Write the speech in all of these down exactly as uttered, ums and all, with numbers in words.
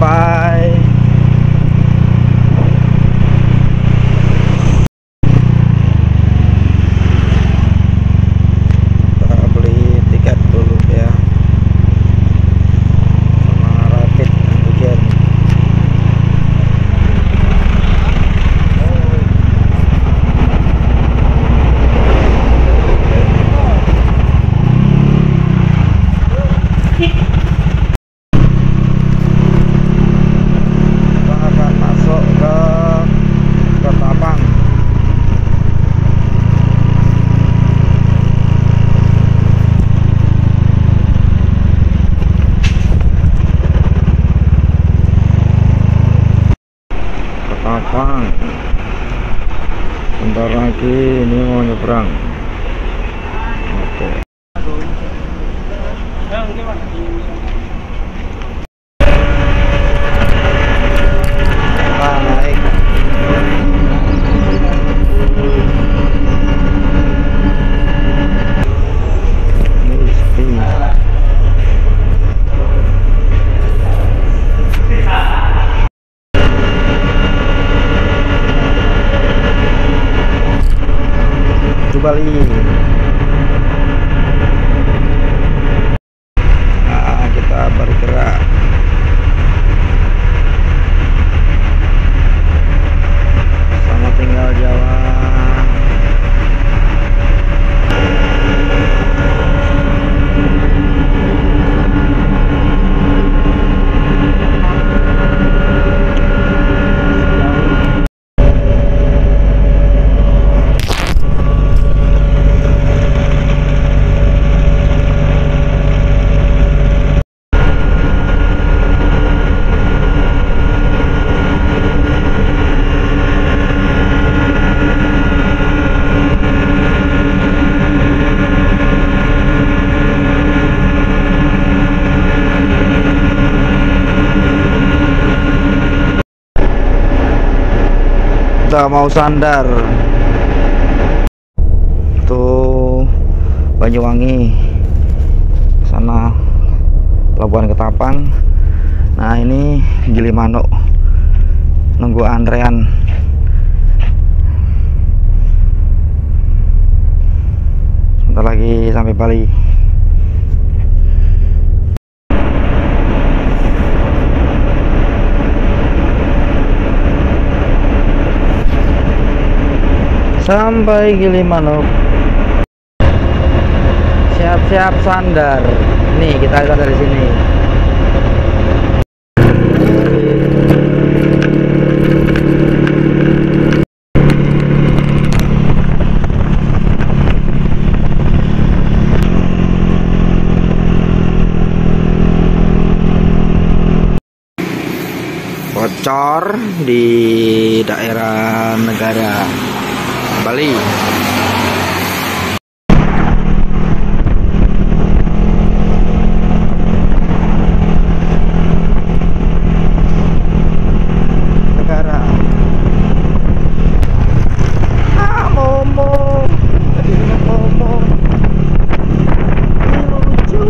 sampai. Kita beli tiket dulu ya, sama rapid antigen. Ketapang, bentar lagi ini mau nyebrang. Oke. Ah, naik. Mesti. Bali. Nah, kita bergerak. Sama tinggal jalan. Kita mau sandar tuh Banyuwangi sana, Pelabuhan Ketapang. Nah ini Gilimanuk, nunggu antrean. Sebentar lagi sampai Bali. Sampai Gilimanuk. Siap-siap sandar. Nih kita lihat dari sini. Bocor di daerah negara Bali. Negara. Ah, Momo. Tadi Momo. Lucu.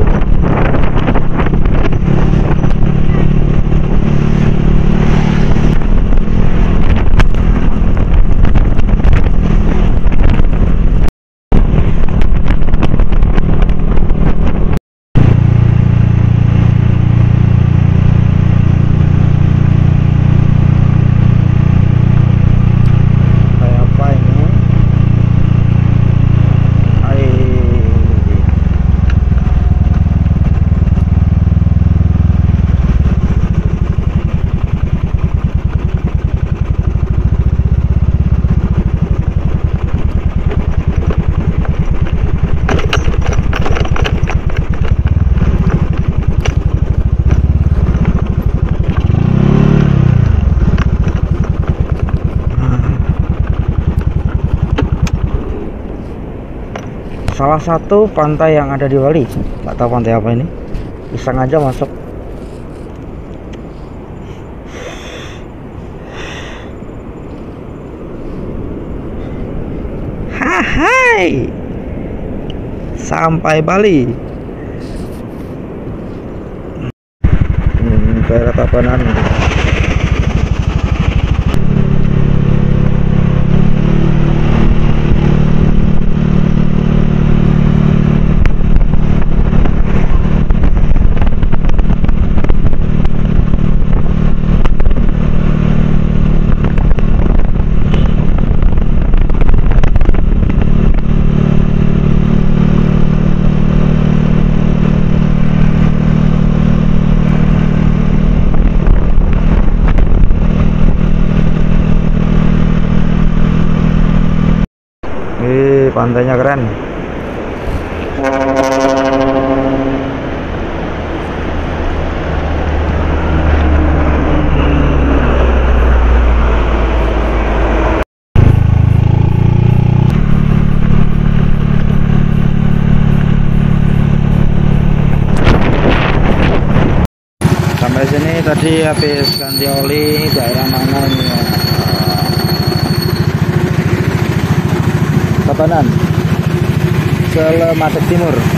Salah satu pantai yang ada di Bali, nggak tahu pantai apa ini, iseng aja masuk. Hai, sampai Bali. daerah Tabanan. Wih, pantainya keren. Sampai sini tadi habis ganti oli. Daerah mana ini ya? Tabanan, Selematik Timur.